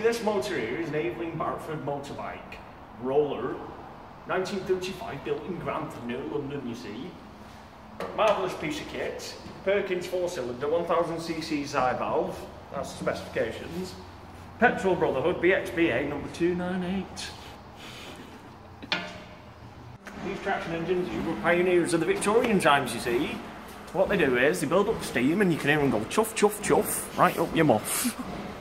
this motor here is an Aveling Barford motorbike. Roller. 1935, built in Grantham, near London, you see. Marvellous piece of kit. Perkins 4-cylinder, 1000cc side valve. That's the specifications. Petrol Brotherhood BXBA number 298. These traction engines were pioneers of the Victorian times, you see. What they do is they build up steam and you can hear them go chuff, chuff, chuff, right up your muff.